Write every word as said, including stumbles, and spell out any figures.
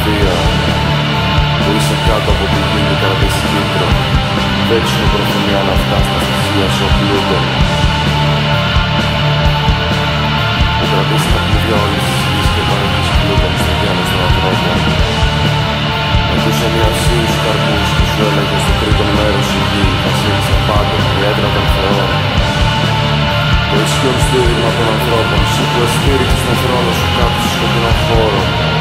βία που είσαι κάτω από τη γη και κρατείς κίτρο. Δέξου προθυμία να φτάσει στα στοιχεία σου πλούτο. Που κρατείς τα κλειδιά όλης της γης και παρέχεις πλούτο στο γένος των ανθρώπων. Με τους ενιασίους καρπούς που σου έλεγε στο τρίτο μέρος η γη βασίλισσα πάντων, η έδρα των θεών. Το ισχυρό στήριγμα των ανθρώπων, σου που εστήριξες τον θρόνο σου κάτω στο σκοτεινό χώρο.